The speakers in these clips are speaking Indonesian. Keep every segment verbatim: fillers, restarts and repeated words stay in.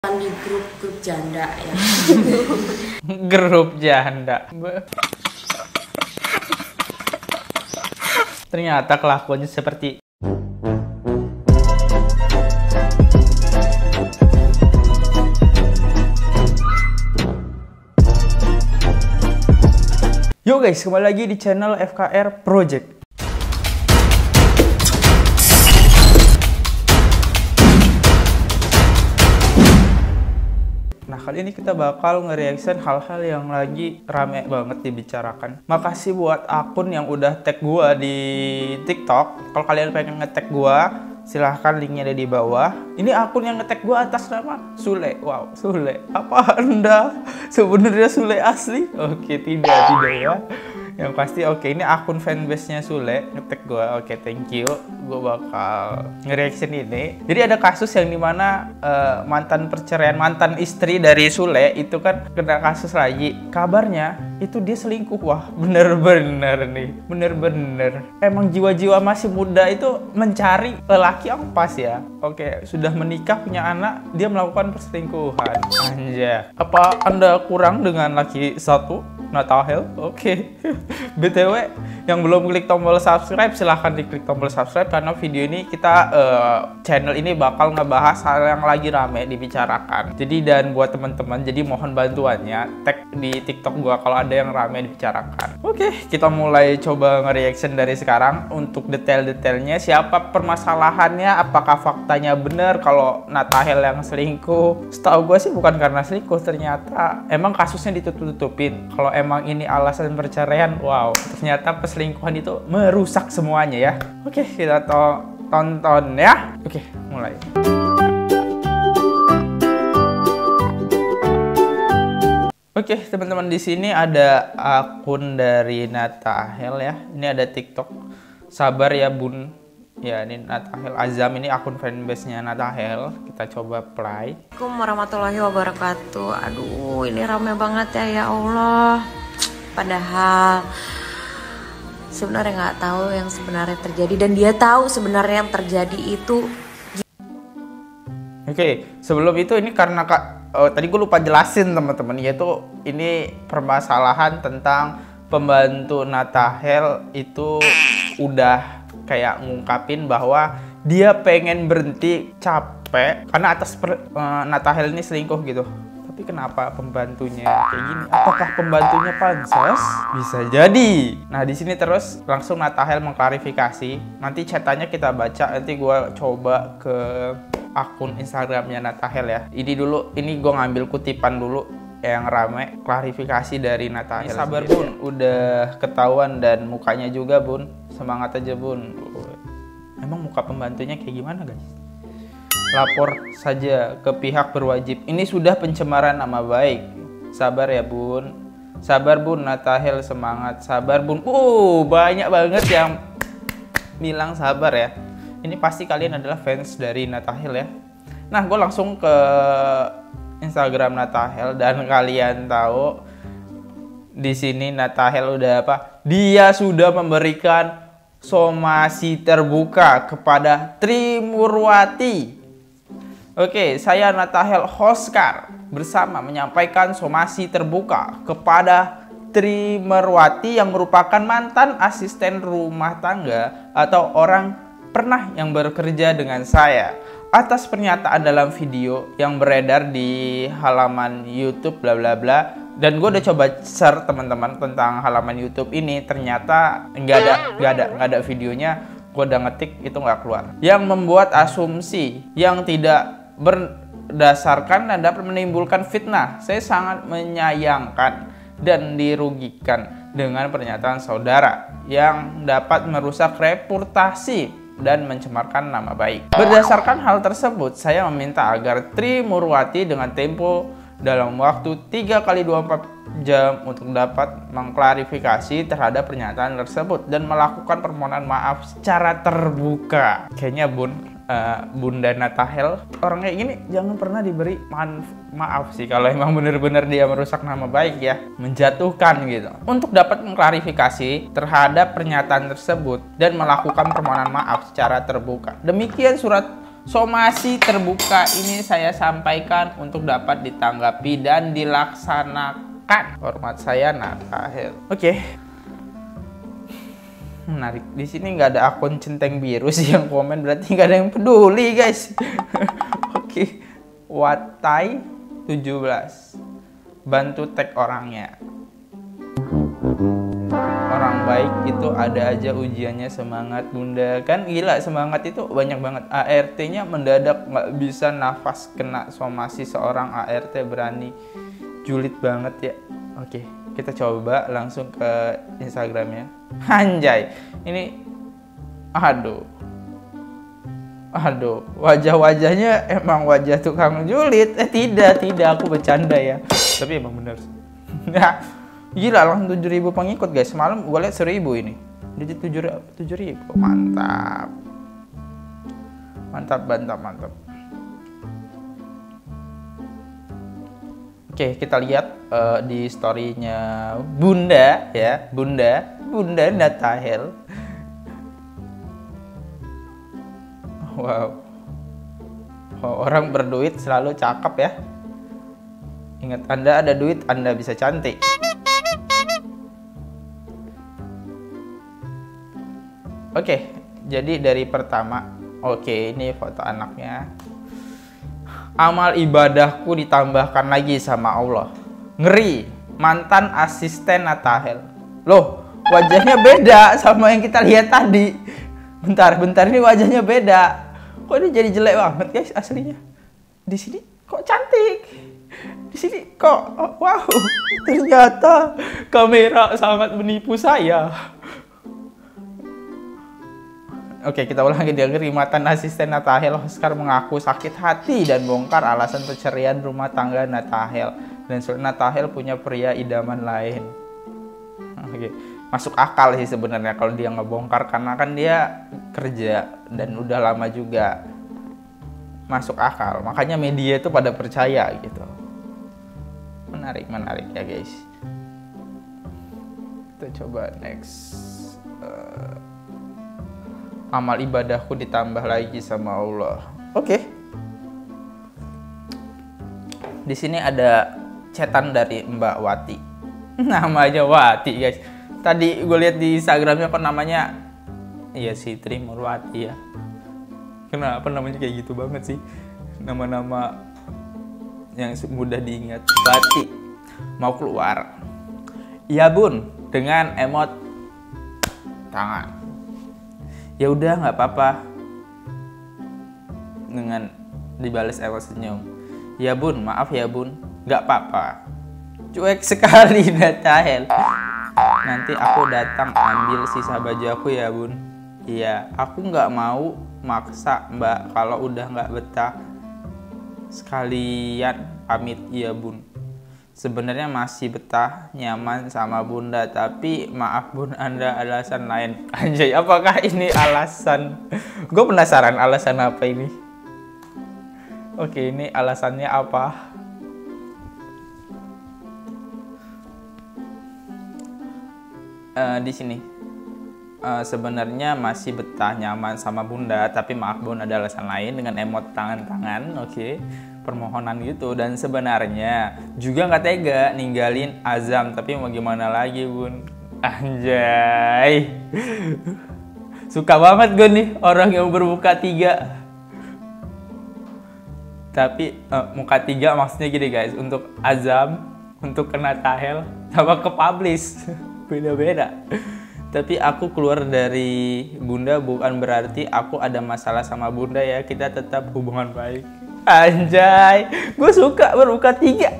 di grup-grup janda ya. Grup janda. Ternyata kelakuannya seperti Yo guys, kembali lagi di channel F K R Project. Nah, kali ini kita bakal nge-reaction hal-hal yang lagi rame banget dibicarakan. Makasih buat akun yang udah tag gua di TikTok. Kalau kalian pengen nge-tag gua, silahkan linknya ada di bawah. Ini akun yang nge-tag gua atas nama Sule. Wow, Sule. Apa Anda sebenarnya Sule asli? Oke, tidak, tidak ya. Yang pasti oke, ini akun fanbase-nya Sule nge-tag gue. Oke, thank you. Gue bakal nge-reaction ini. Jadi ada kasus yang dimana uh, mantan perceraian, mantan istri dari Sule itu kan kena kasus lagi. Kabarnya itu dia selingkuh. Wah, bener-bener nih. Bener-bener. Emang jiwa-jiwa masih muda itu mencari lelaki yang pas ya. Oke, sudah menikah, punya anak, dia melakukan perselingkuhan. Anjay. Apa Anda kurang dengan laki satu? Natahel, oke. Okay. B T W, yang belum klik tombol subscribe, silahkan diklik tombol subscribe karena video ini kita uh, channel ini bakal ngebahas hal yang lagi rame dibicarakan. Jadi dan buat teman-teman, jadi mohon bantuannya tag di TikTok gua kalau ada yang rame dibicarakan. Oke, okay, kita mulai coba nge-reaction dari sekarang untuk detail-detailnya. Siapa permasalahannya? Apakah faktanya benar kalau Natahel yang selingkuh? Setahu gue sih bukan karena selingkuh, ternyata emang kasusnya ditutup-tutupin. Kalau emang ini alasan perceraian, wow, ternyata perselingkuhan itu merusak semuanya ya. Oke, kita to tonton ya. Oke, mulai. Oke, teman-teman, di sini ada akun dari Natahel ya. Ini ada TikTok. Sabar ya, Bun. Ya, ini Natahel Azam, ini akun fanbase-nya Natahel. Kita coba play. Assalamualaikum warahmatullahi wabarakatuh. Aduh, ini rame banget ya, ya Allah. Padahal sebenarnya nggak tahu yang sebenarnya terjadi, dan dia tahu sebenarnya yang terjadi itu. Oke, sebelum itu ini karena kak, oh, tadi gue lupa jelasin teman-teman, yaitu ini permasalahan tentang pembantu Natahel itu udah kayak ngungkapin bahwa dia pengen berhenti, capek karena atas per, uh, Natahel ini selingkuh gitu. Tapi kenapa pembantunya kayak gini? Apakah pembantunya pansos? Bisa jadi. Nah, di sini terus langsung Natahel mengklarifikasi. Nanti chatanya kita baca. Nanti gue coba ke akun Instagramnya Natahel ya. Ini dulu, ini gue ngambil kutipan dulu yang rame, klarifikasi dari Natahel. Sabar Bun, udah ketahuan dan mukanya juga Bun. Semangat aja Bun. Emang muka pembantunya kayak gimana guys? Lapor saja ke pihak berwajib. Ini sudah pencemaran nama baik. Sabar ya Bun. Sabar Bun, Natahel semangat. Sabar Bun. Uh, banyak banget yang bilang sabar ya. Ini pasti kalian adalah fans dari Natahel ya. Nah, gue langsung ke Instagram Natahel dan kalian tahu di sini Natahel udah apa? Dia sudah memberikan somasi terbuka kepada Trimurwati. Oke, saya Natahel Hoskar bersama menyampaikan somasi terbuka kepada Trimurwati yang merupakan mantan asisten rumah tangga atau orang pernah yang bekerja dengan saya atas pernyataan dalam video yang beredar di halaman YouTube bla bla bla. Dan gue udah coba share teman-teman tentang halaman YouTube ini, ternyata nggak ada nggak ada nggak ada videonya. Gue udah ngetik itu nggak keluar. Yang membuat asumsi yang tidak berdasarkan dan dapat menimbulkan fitnah. Saya sangat menyayangkan dan dirugikan dengan pernyataan saudara yang dapat merusak reputasi dan mencemarkan nama baik. Berdasarkan hal tersebut, saya meminta agar Trimurwati dengan tempo dalam waktu tiga kali dua puluh empat jam untuk dapat mengklarifikasi terhadap pernyataan tersebut dan melakukan permohonan maaf secara terbuka. Kayaknya Bun, uh, Bunda Natahel, orang kayak gini jangan pernah diberi maaf sih kalau emang bener-bener dia merusak nama baik ya, menjatuhkan gitu. Untuk dapat mengklarifikasi terhadap pernyataan tersebut dan melakukan permohonan maaf secara terbuka. Demikian surat somasi terbuka ini saya sampaikan untuk dapat ditanggapi dan dilaksanakan. Hormat saya, Natahel. Oke. Okay. Menarik. Di sini nggak ada akun centeng biru sih yang komen, berarti nggak ada yang peduli, guys. Oke. Okay. Watai tujuh belas. Bantu tag orangnya. Orang baik itu ada aja ujiannya, semangat Bunda. Kan gila, semangat itu banyak banget. A R T-nya mendadak nggak bisa nafas kena somasi seorang A R T, berani. Julid banget ya. Oke, kita coba langsung ke Instagramnya. Anjay, ini aduh. Aduh, wajah-wajahnya emang wajah tukang julid. Eh tidak, tidak, aku bercanda ya. Tapi emang bener. Nah, gila, langsung tujuh ribu pengikut, guys. Semalam gue liat seribu ini. Jadi tujuh ribu. Mantap. Mantap, mantap, mantap. Oke, kita lihat uh, di story-nya Bunda ya. Bunda, Bunda Natahel. Wow. Oh, orang berduit selalu cakep ya. Ingat, Anda ada duit, Anda bisa cantik. Oke, jadi dari pertama, oke, ini foto anaknya. Amal ibadahku ditambahkan lagi sama Allah. Ngeri, mantan asisten Natahel. Loh, wajahnya beda sama yang kita lihat tadi. Bentar, bentar, ini wajahnya beda. Kok ini jadi jelek banget, guys, aslinya. Di sini kok cantik. Di sini kok, oh, wow, ternyata kamera sangat menipu saya. Oke, kita ulangi. Dia ngeri, mantan asisten Natahel Oscar mengaku sakit hati dan bongkar alasan perceraian rumah tangga Natahel. Dan Natahel punya pria idaman lain. Oke, masuk akal sih sebenarnya kalau dia ngebongkar, karena kan dia kerja dan udah lama juga. Masuk akal, makanya media itu pada percaya gitu. Menarik, menarik ya guys. Kita coba next. Uh, amal ibadahku ditambah lagi sama Allah. Oke. Okay. Di sini ada chatan dari Mbak Wati. Namanya Wati, guys. Tadi gue lihat di Instagramnya kok namanya, iya sih, Tri Murwati ya. Kenapa namanya kayak gitu banget sih? Nama-nama yang mudah diingat. Wati mau keluar. Iya bun, dengan emot tangan. Ya udah, nggak apa-apa. Dengan dibalas emot senyum. Ya bun, maaf ya bun, nggak apa-apa. Cuek sekali Natahel. Nanti aku datang ambil sisa baju aku ya bun. Iya, aku nggak mau maksa mbak kalau udah nggak betah. Sekalian pamit ya bun. Sebenarnya masih betah, nyaman sama bunda, tapi maaf bun, anda alasan lain. Anjay, apakah ini alasan? Gue penasaran alasan apa ini. Oke, ini alasannya apa? Uh, di sini uh, sebenarnya masih betah, nyaman sama bunda, tapi maaf bun, ada alasan lain, dengan emot tangan-tangan. Oke, okay. Permohonan gitu. Dan sebenarnya juga nggak tega ninggalin Azam, tapi mau gimana lagi bun. Anjay, suka banget gue nih orang yang bermuka tiga. Tapi uh, muka tiga maksudnya gini guys, untuk Azam, untuk Natahel, sama ke publish. Beda-beda. Tapi aku keluar dari bunda bukan berarti aku ada masalah sama bunda ya, kita tetap hubungan baik. Anjay, gue suka bermuka tiga.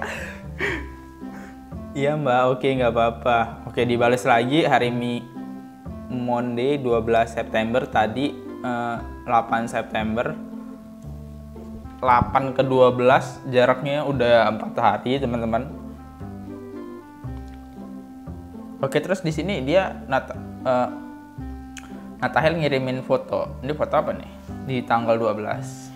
Iya mbak, oke nggak apa-apa. Oke, dibales lagi hari Mi Monday dua belas September, tadi eh, delapan September. delapan ke dua belas, jaraknya udah empat hari teman-teman. Oke, terus di sini dia Nat uh, Natahel ngirimin foto. Ini foto apa nih? Di tanggal dua belas.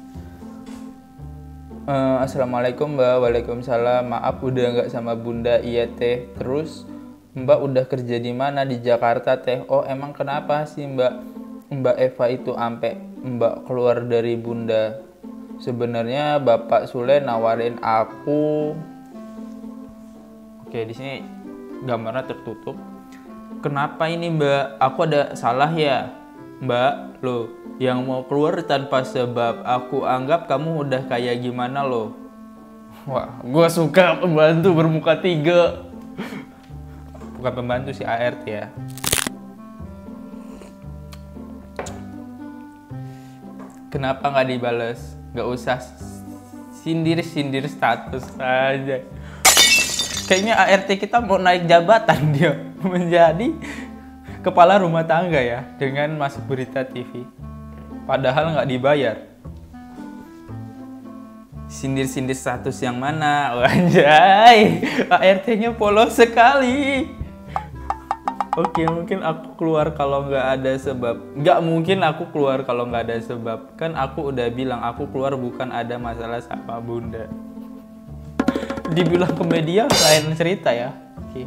Uh, Assalamualaikum mbak. Waalaikumsalam. Maaf udah nggak sama bunda. Iya teh. Terus mbak udah kerja di mana? Di Jakarta teh. Oh emang kenapa sih mbak? Mbak Eva itu ampe Mbak keluar dari Bunda? Sebenarnya Bapak Sule nawarin aku. Oke, di sini gambarnya tertutup. Kenapa ini Mbak? Aku ada salah ya? Mbak, loh, yang mau keluar tanpa sebab. Aku anggap kamu udah kayak gimana loh. Wah, gue suka pembantu bermuka tiga. Bukan pembantu sih, A R T ya. Kenapa nggak dibales? Nggak usah sindir-sindir status aja. Kayaknya A R T kita mau naik jabatan dia menjadi kepala rumah tangga ya dengan masuk berita T V. Padahal nggak dibayar. Sindir-sindir status yang mana? Anjay, A R T-nya polos sekali. Oke, mungkin aku keluar kalau nggak ada sebab. Nggak mungkin aku keluar kalau nggak ada sebab. Kan aku udah bilang aku keluar bukan ada masalah sama Bunda. Dibilang ke media lain cerita ya. Oke.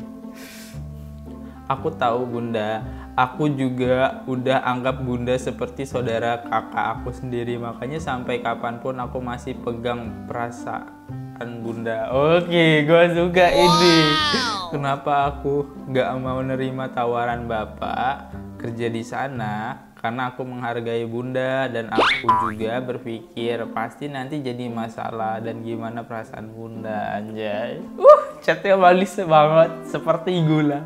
Aku tahu Bunda. Aku juga udah anggap Bunda seperti saudara kakak aku sendiri. Makanya sampai kapanpun aku masih pegang perasaan Bunda. Oke, gue suka ini. Kenapa aku gak mau nerima tawaran Bapak kerja di sana? Karena aku menghargai Bunda dan aku juga berpikir pasti nanti jadi masalah dan gimana perasaan Bunda. Anjay. Uh, chatnya manis banget seperti gula.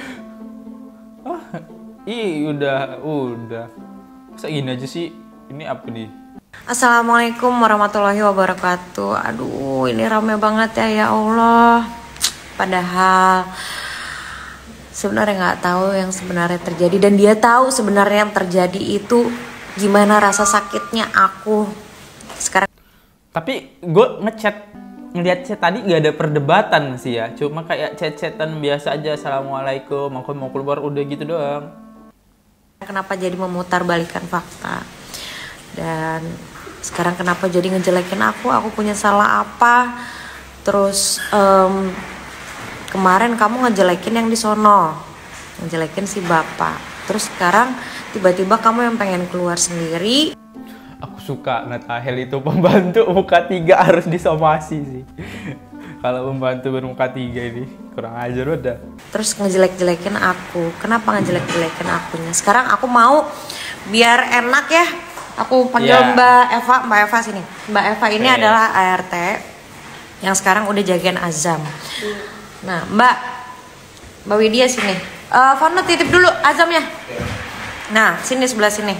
Oh, ih udah, udah. Masa gini aja sih? Ini apa nih? Assalamualaikum warahmatullahi wabarakatuh. Aduh, ini rame banget ya, ya Allah. Padahal sebenarnya nggak tahu yang sebenarnya terjadi, dan dia tahu sebenarnya yang terjadi itu gimana rasa sakitnya aku sekarang. Tapi gue ngechat, ngeliat chat tadi nggak ada perdebatan sih ya, cuma kayak chat-chatan biasa aja. Assalamualaikum, aku mau keluar, udah gitu doang. Kenapa jadi memutarbalikkan fakta? Dan sekarang kenapa jadi ngejelekin aku? Aku punya salah apa? Terus um, kemarin kamu ngejelekin yang di sono, ngejelekin si bapak. Terus sekarang tiba-tiba kamu yang pengen keluar sendiri. Aku suka Natahel itu pembantu muka tiga harus disomasi sih. Kalau pembantu bermuka tiga ini kurang ajar udah. Terus ngejelek-jelekin aku. Kenapa ngejelek-jelekin akunya? Sekarang aku mau biar enak ya. Aku panggil yeah. Mbak Eva, Mbak Eva sini. Mbak Eva ini okay. adalah A R T yang sekarang udah jagain Azam. Hmm. Nah, Mbak, Mbak Widya sini. Uh, Fano titip dulu Azamnya. Nah, sini sebelah sini.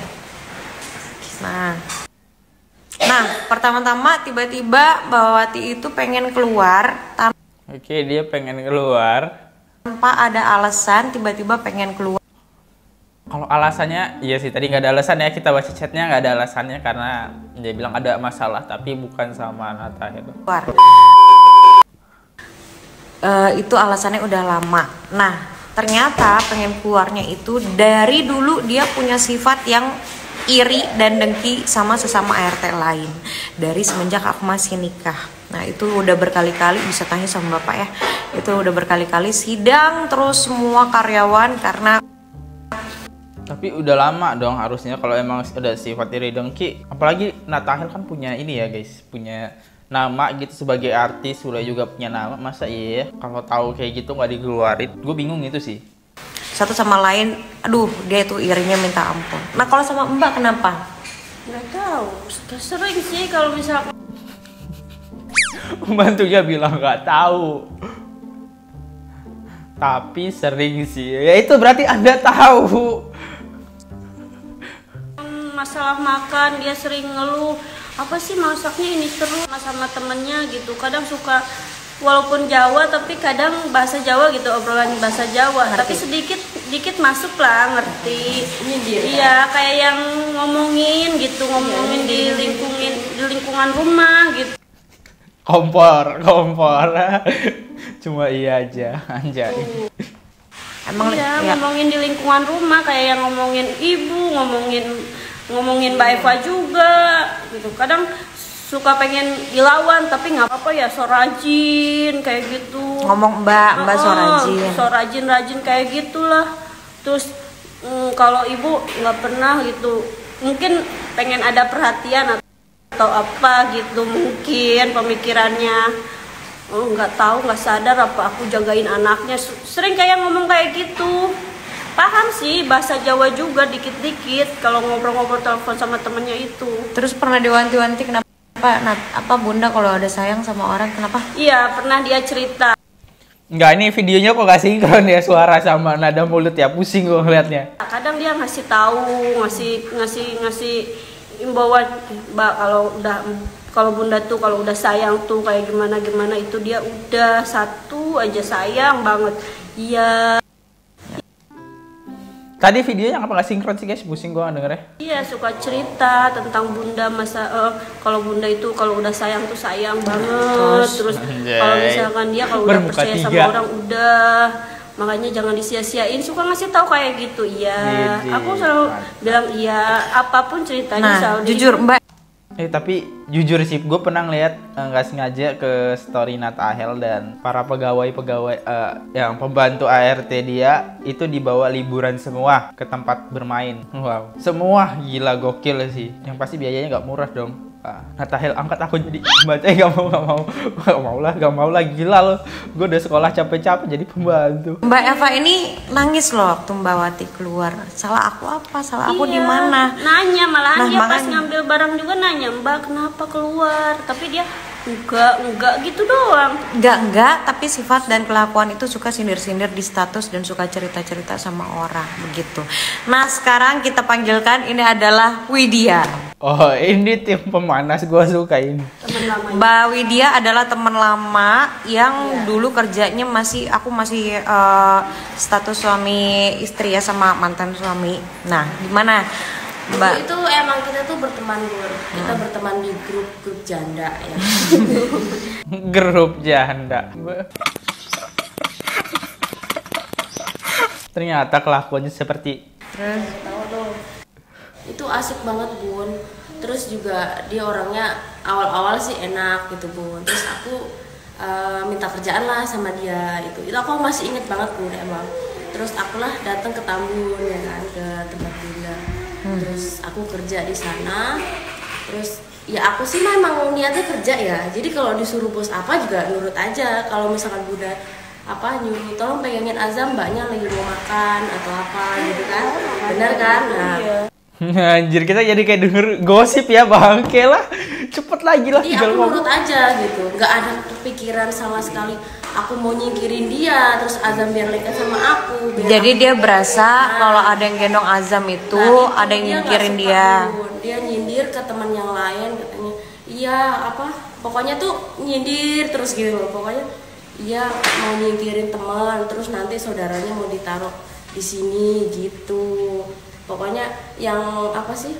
Nah, nah pertama-tama tiba-tiba Mbak Wati itu pengen keluar. Oke, dia pengen keluar. Tanpa ada alasan, tiba-tiba pengen keluar. Kalau alasannya, iya sih tadi nggak ada alasan ya, kita baca chatnya nggak ada alasannya karena dia bilang ada masalah, tapi bukan sama Natahel. Keluar. Uh, itu alasannya udah lama. Nah, ternyata pengen keluarnya itu dari dulu dia punya sifat yang iri dan dengki sama sesama A R T lain. Dari semenjak aku masih nikah. Nah, itu udah berkali-kali, bisa tanya sama Bapak ya. Itu udah berkali-kali sidang terus semua karyawan karena. Tapi udah lama dong harusnya kalau emang udah sifat iri dengki. Apalagi Natahel kan punya ini ya guys, punya nama gitu sebagai artis, udah juga punya nama. Masa iya kalau tahu kayak gitu nggak dikeluarin? Gue bingung itu sih. Satu sama lain, aduh dia itu irinya minta ampun. Nah kalau sama Mbak kenapa? Nggak tahu, sering sih kalau misalnya. Pembantunya bilang nggak tahu. Tapi sering sih, ya itu berarti Anda tahu. Masalah makan dia sering ngeluh, apa sih masaknya ini terus sama temennya gitu. Kadang suka walaupun Jawa tapi kadang bahasa Jawa gitu, obrolan bahasa Jawa. Ngerti. Tapi sedikit sedikit masuk lah, ngerti. Iya, kayak yang ngomongin gitu, ngomongin di lingkungin di lingkungan rumah gitu. Kompor, kompor. Cuma iya aja, anjay. Emang iya, ya. Ngomongin di lingkungan rumah kayak yang ngomongin ibu, ngomongin ngomongin Mbak Eva juga gitu. Kadang suka pengen dilawan tapi nggak apa-apa ya, so rajin kayak gitu. Ngomong Mbak, Mbak so rajin. So rajin-rajin kayak gitulah. Terus mm, kalau ibu nggak pernah gitu mungkin pengen ada perhatian atau apa gitu, mungkin pemikirannya. Oh, nggak tahu, nggak sadar apa aku jagain anaknya. Sering kayak ngomong kayak gitu. Paham sih bahasa Jawa juga dikit-dikit kalau ngobrol-ngobrol telepon sama temennya itu. Terus pernah diwanti-wanti kenapa Nat, apa bunda kalau ada sayang sama orang kenapa? Iya, pernah dia cerita. Enggak, ini videonya kok gak sinkron ya suara sama nada mulut ya, pusing gue ngeliatnya. Kadang dia ngasih tahu, ngasih ngasih ngasih imbauan, Mbak, kalau udah kalau bunda tuh kalau udah sayang tuh kayak gimana gimana, itu dia udah satu aja sayang banget. Iya. Tadi videonya apa gak sinkron sih guys, pusing gue dengernya. Iya, suka cerita tentang bunda, masa uh, kalau bunda itu kalau udah sayang tuh sayang banget. Terus kalau misalkan dia kalau udah percaya tiga. sama orang udah, makanya jangan disia-siain. Suka ngasih tahu kayak gitu. Iya, aku selalu bilang iya, apapun ceritanya nah, selalu jujur Mbak. Eh tapi jujur sih, gue pernah ngeliat nggak uh, sengaja ke story Natahel dan para pegawai-pegawai uh, yang pembantu A R T dia itu dibawa liburan semua ke tempat bermain. Wow, semua gila gokil sih. Yang pasti biayanya nggak murah dong. Uh, Natahel angkat aku jadi pembantu, eh gak mau gak mau gak mau lah gak mau lah gila loh. Gue udah sekolah capek-capek jadi pembantu. Mbak Eva ini nangis loh waktu Mbak Wati keluar. Salah aku apa? Salah aku iya, di mana? Nanya malahan nah, dia makanya. pas ngambil barang juga nanya, Mbak kenapa keluar? Tapi dia enggak enggak gitu doang. Enggak enggak, tapi sifat dan kelakuan itu suka sindir-sindir di status dan suka cerita-cerita sama orang begitu. Nah sekarang kita panggilkan ini adalah Widya. Oh ini tim pemanas, gue suka ini. Teman lama. Mbak Widya adalah teman lama yang yeah. dulu kerjanya masih aku masih uh, status suami istri ya sama mantan suami. Nah gimana Mbak? Itu emang kita tuh berteman Bur. Kita hmm. berteman di grup-grup janda ya. Grup janda. Ternyata kelakuannya seperti Terus tahu tuh. Itu asik banget Bun. Terus juga dia orangnya awal-awal sih enak gitu Bun. Terus aku uh, minta kerjaan lah sama dia itu. Itu aku masih inget banget Bun emang. Terus akulah datang ke Tambun ya kan, ke tempat Bunda. Hmm. Terus aku kerja di sana. Terus ya aku sih memang niatnya kerja ya. Jadi kalau disuruh bos apa juga nurut aja. Kalau misalkan Bunda apa nyuruh tolong pegangin azam mbaknya lagi mau makan atau apa gitu kan. Bener kan? Nah, anjir kita jadi kayak denger gosip ya bangke lah. Cepet lagi lah. Iya aku nurut aja gitu. Gak ada kepikiran sama sekali aku mau nyingkirin dia terus azam biar lekat sama aku. Biar jadi aku dia berasa nah, kalau ada yang gendong azam itu, nah, itu ada yang nyingkirin dia. Dia. Dia nyindir ke teman yang lain katanya. Iya apa? Pokoknya tuh nyindir terus gitu loh. Pokoknya iya mau nyingkirin teman terus nanti saudaranya mau ditaruh di sini gitu. Pokoknya yang apa sih?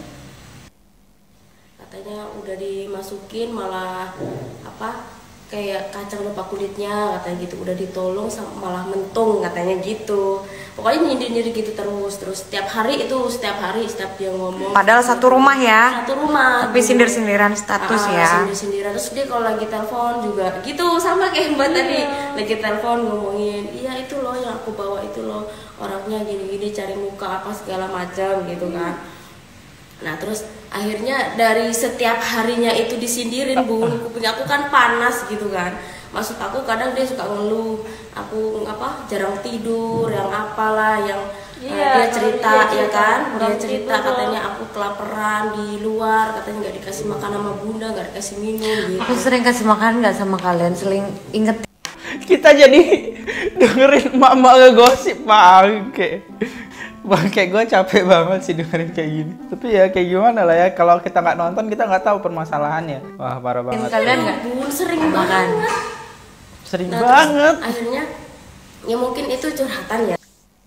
Katanya udah dimasukin malah apa? Kayak kacang lupa kulitnya katanya gitu. Udah ditolong malah mentung katanya gitu. Pokoknya nyindir-nyindir gitu terus. Terus setiap hari itu setiap hari setiap dia ngomong. Padahal satu rumah ya. Satu rumah. Tapi sindir-sindiran status ah, ya. Sindir-sindiran terus dia kalau lagi telepon juga gitu sama kayak Mbak tadi. Lagi telepon ngomongin, "Iya itu loh yang aku bawa itu loh. Orangnya gini-gini cari muka apa segala macam gitu kan." Nah terus akhirnya dari setiap harinya itu disindirin Bun, kuping aku kan panas gitu kan. Maksud aku kadang dia suka ngeluh, aku apa jarang tidur, yang apalah, yang iya, uh, dia cerita dia ya kan, dia cerita katanya aku kelaparan di luar, katanya nggak dikasih makan sama Bunda, nggak dikasih minum gitu. Aku sering kasih makan nggak sama kalian, sering inget. Kita jadi dengerin mama ngegosip bangke. Bangke gue capek banget sih dengerin kayak gini. Tapi ya kayak gimana lah ya, kalau kita nggak nonton kita nggak tahu permasalahannya. Wah parah banget. Kalian nggak? Bun sering banget. Sering nah, banget. Akhirnya ya mungkin itu curhatan ya.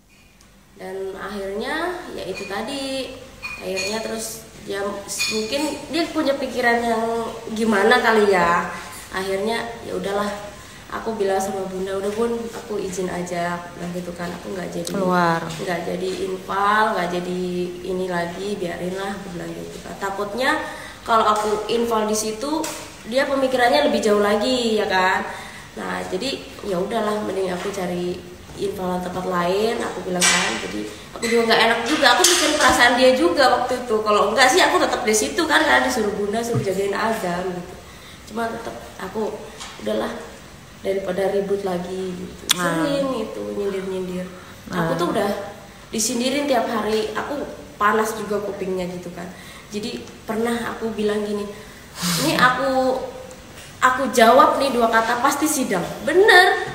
Dan akhirnya ya itu tadi. Akhirnya terus ya mungkin dia punya pikiran yang gimana kali ya. Akhirnya ya udahlah. Aku bilang sama Bunda, udah Bun, aku izin aja, nah gitu kan, aku nggak jadi keluar, nggak jadi infal, nggak jadi ini lagi, biarinlah, aku bilang gitu. Takutnya kalau aku infal di situ, dia pemikirannya lebih jauh lagi, ya kan. Nah jadi ya udahlah, mending aku cari infal tempat lain, aku bilang kan, jadi aku juga nggak enak juga, aku mikirin perasaan dia juga waktu itu. Kalau enggak sih aku tetap di situ kan, karena disuruh bunda suruh jagain Adam gitu. Cuma tetap aku udahlah daripada ribut lagi gitu. Sering itu nyindir-nyindir. Aku tuh udah disindirin tiap hari, aku panas juga kupingnya gitu kan. Jadi pernah aku bilang gini, ini aku aku jawab nih dua kata pasti sidang, bener.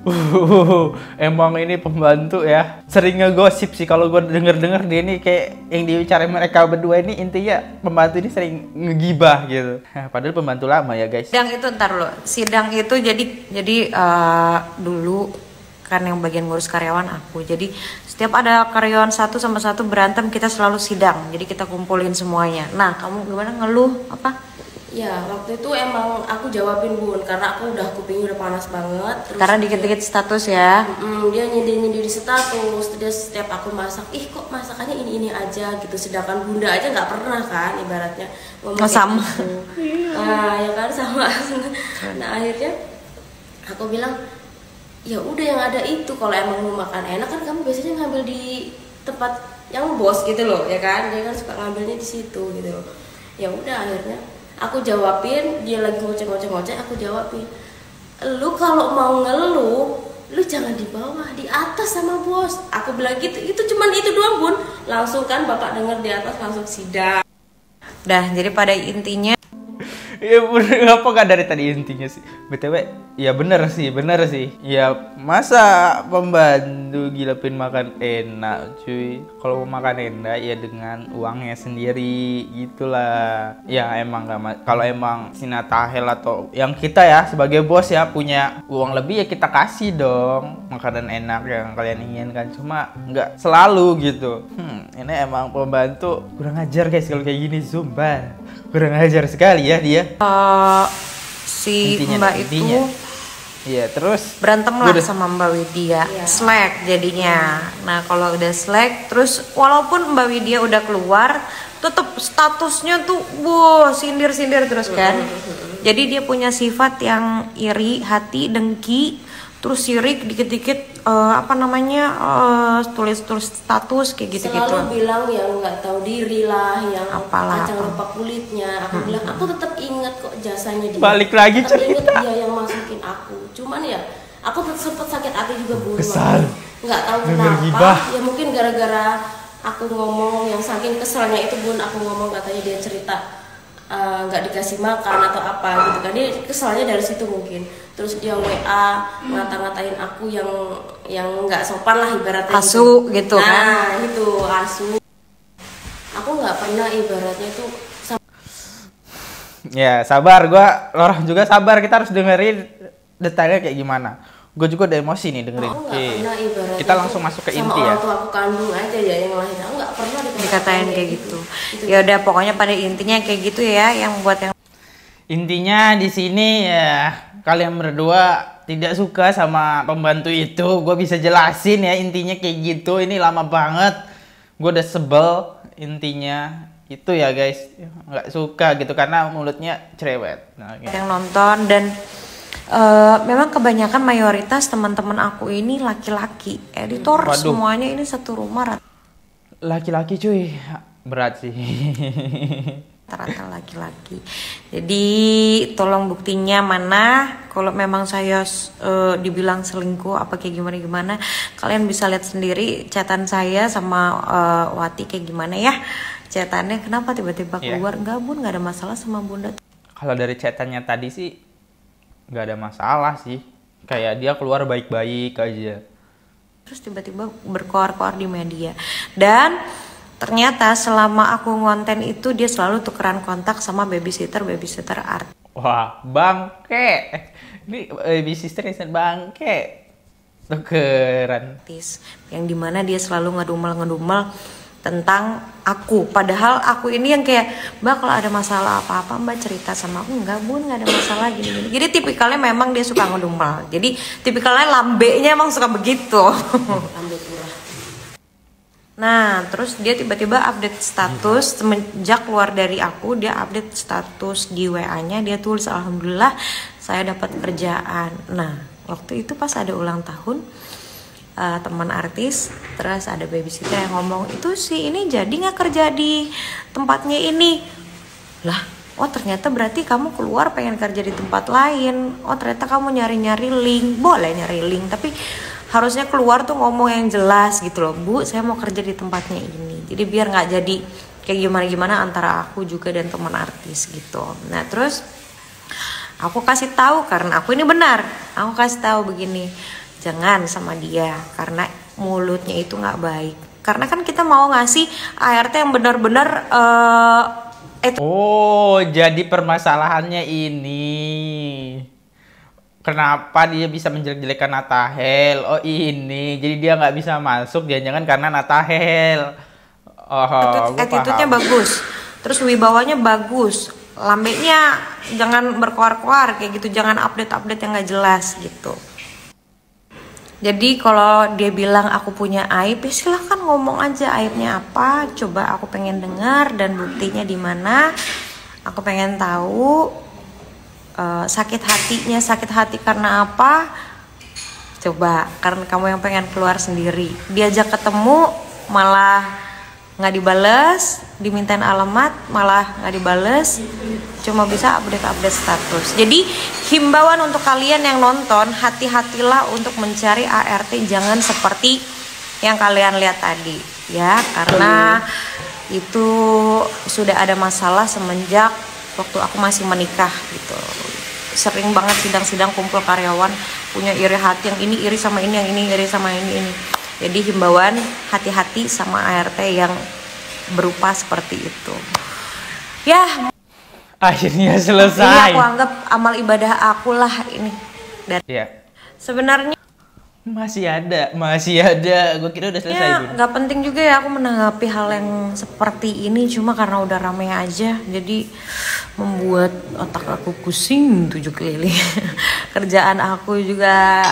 Uh, emang ini pembantu ya, sering ngegosip sih kalau gue denger-denger dia ini kayak yang dibicarain mereka berdua ini, intinya pembantu ini sering ngegibah gitu. Padahal pembantu lama ya guys. Sidang itu ntar lo, sidang itu jadi jadi uh, dulu kan yang bagian ngurus karyawan aku. Jadi setiap ada karyawan satu sama satu berantem kita selalu sidang. Jadi kita kumpulin semuanya. Nah kamu gimana, ngeluh apa? Ya waktu itu emang aku jawabin bun, karena aku udah kupingnya udah panas banget. Terus karena dikit-dikit status ya. Mm, dia nyindir-nyindir di status. Dia setiap aku masak, ih kok masakannya ini-ini aja gitu. Sedangkan bunda aja nggak pernah kan ibaratnya ngomong sama. Gitu. Nah ya kan sama. Nah akhirnya aku bilang, ya udah yang ada itu, kalau emang mau makan enak kan kamu biasanya ngambil di tempat yang bos gitu loh ya kan, dia kan suka ngambilnya di situ gitu loh. Ya udah akhirnya aku jawabin, dia lagi ngoceh-ngoceh-ngoceh, aku jawabin, lu kalau mau ngeluh lu jangan di bawah, di atas sama bos. Aku bilang gitu, itu cuman itu doang bun. Langsung kan bapak denger di atas langsung sidang. Dah, jadi pada intinya Ya bener, apa gak dari tadi intinya sih? B T W, ya bener sih, bener sih. Ya masa pembantu gilapin makan enak cuy. Kalau mau makan enak ya dengan uangnya sendiri gitulah. Ya emang gak, kalau emang si Natahel atau yang kita ya sebagai bos ya punya uang lebih ya kita kasih dong makanan enak yang kalian inginkan. Cuma nggak selalu gitu. Hmm, ini emang pembantu kurang ajar guys kalau kayak gini, sumpah. Kurang ajar sekali ya dia. uh, si Intinya, Mbak intinya. itu Iya, terus berantem lah udah. sama Mbak Widya, Iya. slack jadinya. Nah kalau udah slack, terus walaupun Mbak Widya udah keluar, tetap statusnya tuh, wow, sindir-sindir terus kan. Jadi dia punya sifat yang iri, hati, dengki, terus sirik, dikit-dikit uh, apa namanya uh, tulis-tulis status kayak gitu-gitu. Selalu bilang yang nggak tahu diri lah, yang Apalah, kacang apa. lupa kulitnya. Aku bilang aku tetap ingat kok jasanya dia. Balik lagi tetap cerita. ingat dia yang masukin aku. Cuman ya aku tetap sempet sakit hati juga bun. Kesal. Nggak tahu Denger gibah. kenapa. Ya mungkin gara-gara aku ngomong yang saking keselnya itu bun, aku ngomong katanya dia cerita nggak uh, dikasih makan atau apa gitu kan, dia kesalnya dari situ mungkin. Terus dia W A ngata-ngatain aku yang yang nggak sopan lah ibaratnya. Asu gitu, gitu nah, kan. Nah itu asu. Aku nggak pernah ibaratnya itu. Ya sabar, gua lorong juga sabar, kita harus dengerin detailnya kayak gimana. Gue juga udah emosi nih dengerin. Aku nggak pernah ibaratnya. Kita langsung masuk ke inti ya. Sama orang tua aku kandung aja ya yang lahir. Aku nggak pernah Dikatain kayak gitu. Ya udah pokoknya pada intinya kayak gitu ya, yang buat yang Intinya di sini ya kalian berdua tidak suka sama pembantu itu, gue bisa jelasin ya intinya kayak gitu. Ini lama banget, gue udah sebel intinya itu ya guys, nggak suka gitu karena mulutnya cerewet. Nah, gitu. yang nonton dan uh, memang kebanyakan mayoritas teman-teman aku ini laki-laki, editor Waduh. semuanya ini satu rumah Laki-laki cuy, berat sih. rata-rata laki-laki. Jadi tolong buktinya mana, kalau memang saya uh, dibilang selingkuh apa kayak gimana-gimana, kalian bisa lihat sendiri chatan saya sama uh, Wati kayak gimana ya. Chatannya kenapa tiba-tiba keluar? Yeah. Enggak bun, nggak ada masalah sama bunda. Kalau dari chatannya tadi sih nggak ada masalah sih, kayak dia keluar baik-baik aja. Terus tiba-tiba berkoar-koar di media. Dan ternyata selama aku ngonten itu dia selalu tukeran kontak sama babysitter babysitter art. Wah bangke, ini babysitter bangke, tukeran. Yang dimana dia selalu ngedumel-ngedumel tentang aku. Padahal aku ini yang kayak, Mbak kalau ada masalah apa-apa Mbak cerita sama aku. Enggak bun, nggak ada masalah gini-gini. Jadi tipikalnya memang dia suka ngedumel. Jadi tipikalnya lambenya emang suka begitu. Lambe kurang. Nah, terus dia tiba-tiba update status semenjak keluar dari aku, dia update status di W A-nya, dia tulis alhamdulillah saya dapat kerjaan. Nah, waktu itu pas ada ulang tahun, uh, teman artis, terus ada babysitter yang ngomong, itu sih ini jadi nggak kerja di tempatnya ini? Lah, oh ternyata berarti kamu keluar pengen kerja di tempat lain. Oh ternyata kamu nyari-nyari link. Boleh nyari link, tapi harusnya keluar tuh ngomong yang jelas gitu loh. Bu, saya mau kerja di tempatnya ini. Jadi biar nggak jadi kayak gimana-gimana antara aku juga dan teman artis gitu. Nah terus aku kasih tahu karena aku ini benar. Aku kasih tahu begini, jangan sama dia karena mulutnya itu nggak baik. Karena kan kita mau ngasih A R T yang benar-benar uh, eh, oh, jadi permasalahannya ini. Kenapa dia bisa menjelek-jelekan Natahel? Oh ini, jadi dia nggak bisa masuk, jangan-jangan karena Natahel. Oh, attitude-nya bagus, terus wibawanya bagus, lambeknya jangan berkoar-koar kayak gitu, jangan update-update yang nggak jelas gitu. Jadi kalau dia bilang aku punya aib, ya silahkan ngomong aja aibnya apa. Coba aku pengen dengar dan buktinya di mana. Aku pengen tahu uh, sakit hatinya, sakit hati karena apa. Coba, karena kamu yang pengen keluar sendiri. Diajak ketemu malah nggak dibales, dimintain alamat malah nggak dibales, cuma bisa update-update status. Jadi himbauan untuk kalian yang nonton, hati-hatilah untuk mencari A R T, jangan seperti yang kalian lihat tadi ya, karena itu sudah ada masalah semenjak waktu aku masih menikah gitu. Sering banget sidang-sidang kumpul karyawan punya iri hati, yang ini iri sama ini, yang ini iri sama ini ini. Jadi himbauan, hati-hati sama A R T yang berupa seperti itu. Ya, akhirnya selesai. Ini aku anggap amal ibadah aku lah ini. Dan ya. Sebenarnya masih ada, masih ada. Gue kira udah selesai. Ya, nggak penting juga ya aku menanggapi hal yang seperti ini, cuma karena udah rame aja, jadi membuat otak aku pusing tujuh keliling. Kerjaan aku juga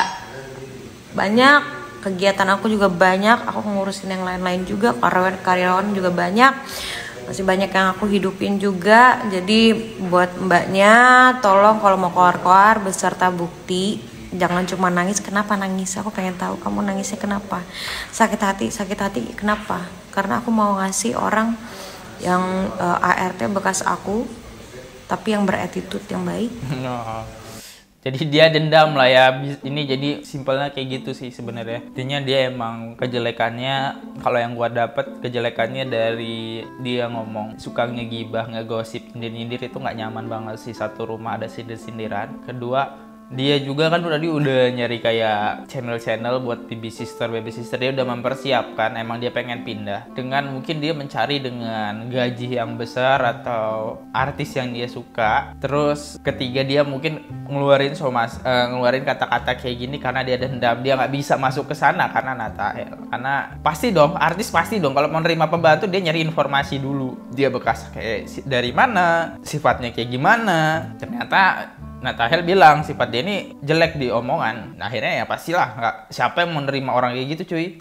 banyak. Kegiatan aku juga banyak, aku ngurusin yang lain-lain juga, karyawan-karyawan juga banyak, masih banyak yang aku hidupin juga. Jadi buat mbaknya, tolong kalau mau koar-koar beserta bukti, jangan cuma nangis. Kenapa nangis? Aku pengen tahu kamu nangisnya kenapa. Sakit hati, sakit hati kenapa? Karena aku mau ngasih orang yang uh, A R T bekas aku, tapi yang beretitude yang baik. No. Jadi dia dendam lah ya. Ini jadi simpelnya kayak gitu sih sebenarnya. Intinya dia emang kejelekannya, kalau yang gua dapet kejelekannya dari dia ngomong suka ngegibah, ngegosip, nyindir-nyindir, itu nggak nyaman banget sih. Satu rumah ada sindir-sindiran. Kedua, dia juga kan tadi udah nyari kayak channel-channel buat baby sister, baby sister. Dia udah mempersiapkan, emang dia pengen pindah. Dengan mungkin dia mencari dengan gaji yang besar atau artis yang dia suka. Terus ketiga, dia mungkin ngeluarin somas, uh, ngeluarin kata-kata kayak gini karena dia dendam. Dia nggak bisa masuk ke sana karena Natahel. Karena pasti dong, artis pasti dong kalau mau nerima pembantu dia nyari informasi dulu. Dia bekas kayak dari mana, sifatnya kayak gimana. Ternyata Natahel bilang sifat dia ini jelek di omongan. Nah, akhirnya ya pastilah nggak, siapa yang menerima orang kayak gitu cuy.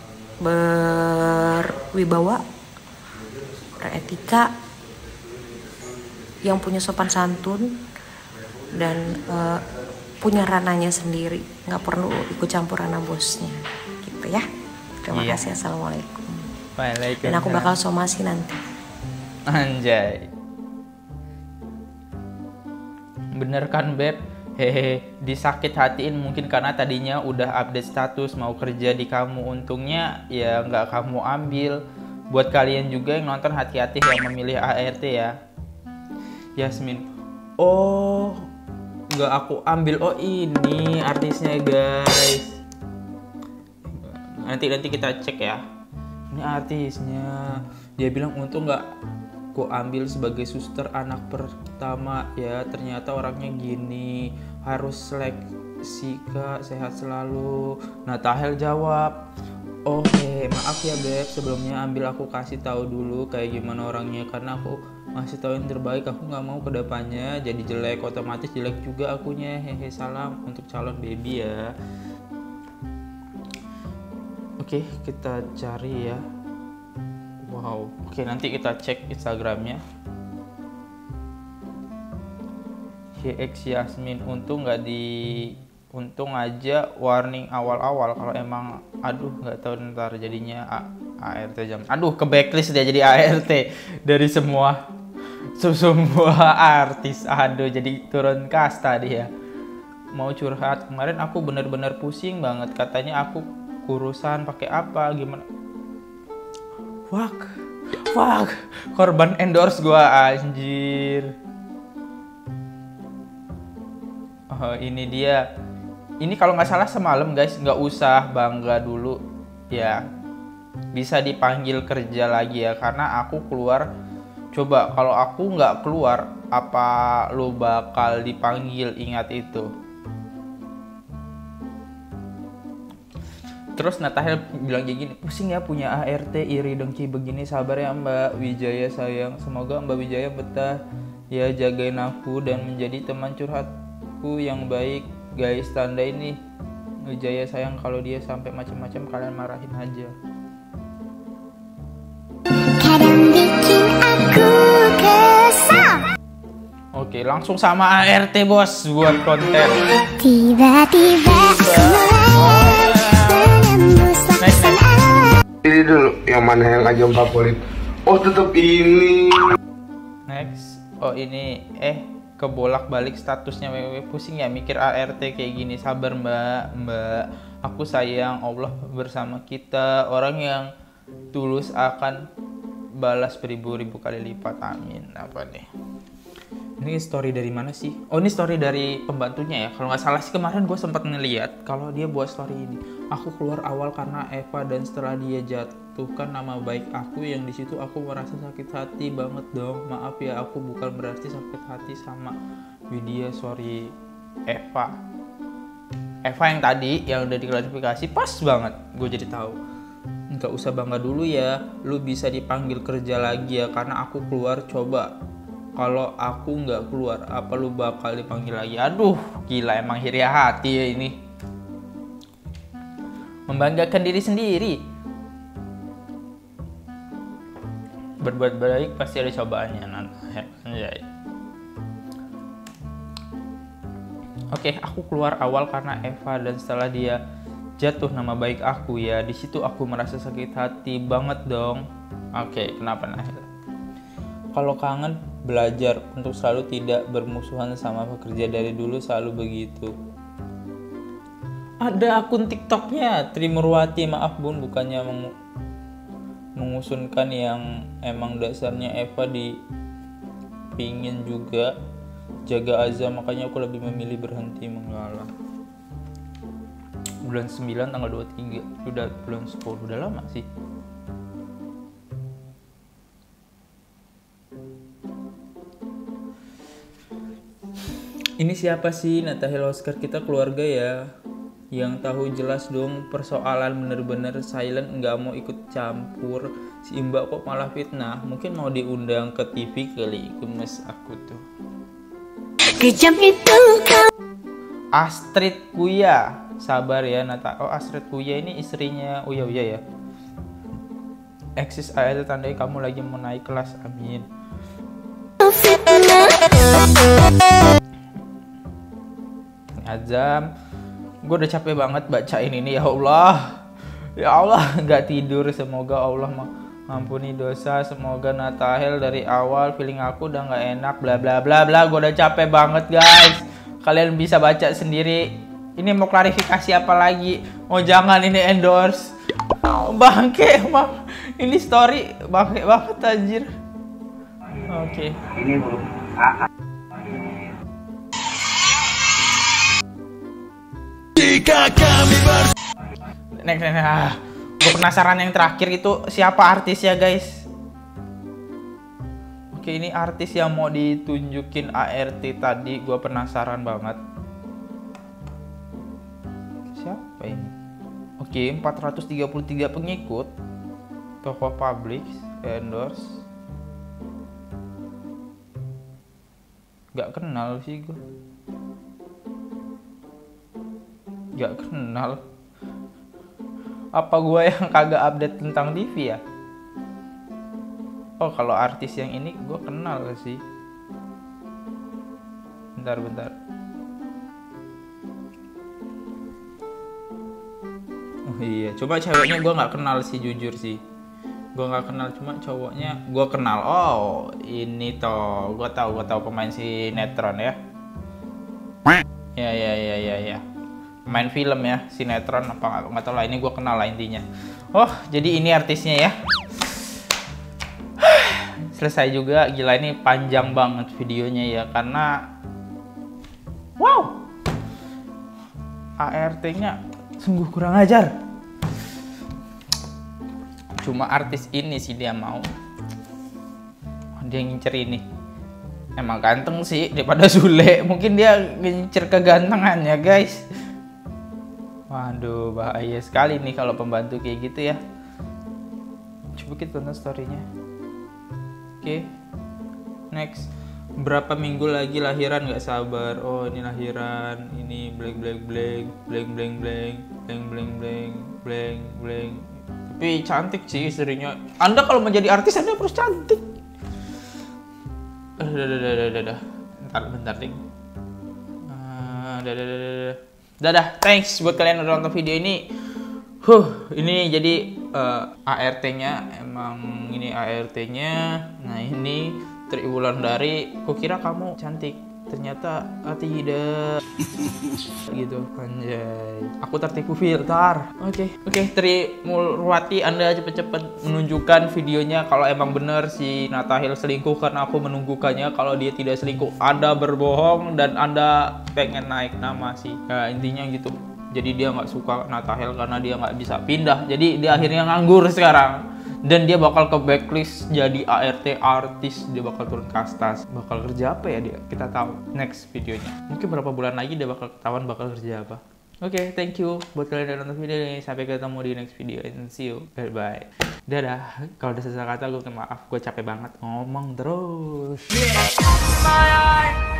Berwibawa, beretika, yang punya sopan santun dan uh, punya ranahnya sendiri, nggak perlu ikut campur ranah bosnya gitu ya. Terima iya. kasih. Assalamualaikum. Waalaikumsalam. Dan aku bakal somasi nanti. Anjay. Bener kan Beb? Hehe, disakit hatiin mungkin karena tadinya udah update status mau kerja di kamu. Untungnya ya nggak kamu ambil. Buat kalian juga yang nonton, hati-hati yang memilih A R T ya. Yasmin, oh nggak aku ambil. Oh ini artisnya guys. Nanti nanti kita cek ya. Ini artisnya. Dia bilang untung nggak aku ambil sebagai suster anak pertama ya, ternyata orangnya gini, harus seleksi kak, sehat selalu. Natahel jawab, oh eh maaf ya Beb, sebelumnya ambil aku kasih tahu dulu kayak gimana orangnya, karena aku masih tahu yang terbaik, aku nggak mau kedepannya jadi jelek, otomatis jelek juga akunya, hehe. Salam untuk calon baby ya. Oke, kita cari ya. Wow, oke nanti kita cek Instagramnya. Y X Yasmin, untung nggak di untung aja warning awal-awal. Kalau emang aduh nggak tahu ntar jadinya A ART jam. Aduh ke backlist dia jadi A R T dari semua semua artis. Aduh jadi turun kasta dia. Mau curhat, kemarin aku bener-bener pusing banget. Katanya aku kurusan pakai apa gimana. Fuck. Fuck. Korban endorse gua anjir. Oh, ini dia. Ini kalau nggak salah semalam guys, nggak usah bangga dulu ya. Bisa dipanggil kerja lagi ya, karena aku keluar. Coba kalau aku nggak keluar, apa lu bakal dipanggil? Ingat itu. Terus Natahel bilang kayak gini, pusing ya punya A R T, iri dengki begini. Sabar ya Mbak Wijaya sayang, semoga Mbak Wijaya betah ya jagain aku dan menjadi teman curhatku yang baik. Guys, tanda ini Wijaya sayang, kalau dia sampai macam-macam kalian marahin aja. Kadang bikin aku kesal. Oke, langsung sama A R T bos buat konten. Tiba-tiba Next, next. Ini dulu yang mana yang ajang favorit? Oh tetap ini. Next. Oh ini eh kebolak-balik statusnya W W. Pusing ya mikir A R T kayak gini. Sabar Mbak, Mbak. Aku sayang, Allah bersama kita. Orang yang tulus akan balas beribu-ribu kali lipat. Amin. Apa nih? Ini story dari mana sih? Oh ini story dari pembantunya ya. Kalau nggak salah sih kemarin gue sempat ngeliat kalau dia buat story ini. Aku keluar awal karena Eva dan setelah dia jatuhkan nama baik aku, yang di situ aku merasa sakit hati banget dong. Maaf ya, aku bukan berarti sakit hati sama Widya, sorry. Eva. Eva yang tadi yang udah diklarifikasi pas banget. Gue jadi tahu. Nggak usah bangga dulu ya. Lu bisa dipanggil kerja lagi ya karena aku keluar. Coba kalau aku nggak keluar, apa lu bakal dipanggil lagi? Aduh, gila emang iri hati ya ini. Membanggakan diri sendiri. Berbuat baik pasti ada cobaannya. Anjay. Oke, aku keluar awal karena Eva dan setelah dia jatuh nama baik aku ya. Di situ aku merasa sakit hati banget dong. Oke, kenapa Nahel? Kalau kangen, belajar untuk selalu tidak bermusuhan sama pekerja. Dari dulu selalu begitu. Ada akun TikToknya Trimurwati, maaf bun, bukannya meng mengusunkan yang emang dasarnya Eva dipingin juga jaga azam, makanya aku lebih memilih berhenti mengalah. Bulan sembilan tanggal dua puluh tiga, udah bulan sepuluh, udah lama sih. Ini siapa sih? Natahel Oscar, kita keluarga ya. Yang tahu jelas dong persoalan, bener-bener silent, nggak mau ikut campur. Si Mbak kok malah fitnah. Mungkin mau diundang ke T V kali. Gemes aku tuh. kejam itu kau. Astrid Kuya, sabar ya Nata. Oh Astrid Kuya ini istrinya Uya Uya ya. Eksis A R T tandai kamu lagi mau naik kelas, amin. Azam, gue udah capek banget bacain ini ya Allah. Ya Allah, nggak tidur. Semoga Allah mengampuni dosa. Semoga Natahel dari awal feeling aku udah nggak enak. Bla bla bla bla. Gue udah capek banget guys. Kalian bisa baca sendiri. Ini mau klarifikasi apa lagi? Oh jangan ini endorse. Bangke emang. Ini story bangke banget anjir. Oke. Okay. Ini belum. Next, next, ah. Gue penasaran yang terakhir itu siapa artis ya guys. Oke, ini artis yang mau ditunjukin A R T tadi. Gue penasaran banget. Siapa ini? Oke, empat ratus tiga puluh tiga pengikut. Tokoh publik, endorse. Gak kenal sih gue. Gak kenal. Apa gue yang kagak update tentang T V ya? Oh kalau artis yang ini gue kenal sih. Bentar bentar. iya. Coba ceweknya gue nggak kenal sih, jujur sih. Gue nggak kenal, cuma cowoknya gue kenal. Oh, ini toh. Gue tahu, gue tahu pemain sinetron ya. Ya, ya, ya, ya, ya. Pemain film ya, sinetron apa nggak tahu lah. Ini gue kenal lah intinya. Oh, jadi ini artisnya ya. Selesai juga. Gila, ini panjang banget videonya ya, karena wow, A R T-nya sungguh kurang ajar. Cuma artis ini sih dia mau. Dia ngincer ini. Emang ganteng sih daripada Sule. Mungkin dia ngincer kegantengannya, guys. Waduh, bahaya sekali nih kalau pembantu kayak gitu ya. Coba kita tonton story-nya. Oke, okay. Next. Berapa minggu lagi lahiran, nggak sabar. Oh, ini lahiran, ini blank blank blank blank blank blank blank blank blank blank blank. Tapi cantik sih istrinya. Anda kalau menjadi artis Anda harus cantik. Dah dah dah dah dah dah. Bentar bentar ding. Ah, dah dah dah dah. Dah dah. Thanks buat kalian udah nonton video ini. Huh, ini jadi uh, A R T-nya emang ini A R T-nya. Nah, ini Triwulan Dari. Kukira kamu cantik, ternyata ah, tidak. Gitu, anjay. Aku tertipu filter. Oke, okay. oke, okay, Triwulwati, Anda cepet-cepet menunjukkan videonya kalau emang bener si Nathahil selingkuh, karena aku menunggukannya. Kalau dia tidak selingkuh, Anda berbohong dan Anda pengen naik nama sih. Nah, intinya gitu. Jadi dia nggak suka Nathahil karena dia nggak bisa pindah. Jadi dia akhirnya nganggur sekarang. Dan dia bakal ke blacklist jadi A R T artis. Dia bakal turun kastas. Bakal kerja apa ya dia? Kita tahu next videonya. Mungkin berapa bulan lagi dia bakal ketahuan bakal kerja apa. Oke, okay, thank you buat kalian yang nonton video ini. Sampai ketemu di next video and see you. Bye bye. Dadah. Kalau ada salah kata gue minta maaf. Gue capek banget ngomong terus.